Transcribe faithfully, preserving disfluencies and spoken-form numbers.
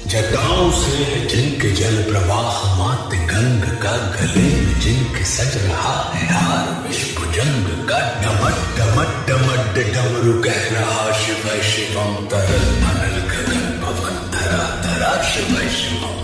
जटाओं से है जिनके जल प्रवाह मात गंग का, गले में जिनके सज रहा है हार विश्व जंग का। डमट डमट डमट डमरू कह रहा शिव शिवम तरल अनल गगन पवन धरा धरा शिव शिवम।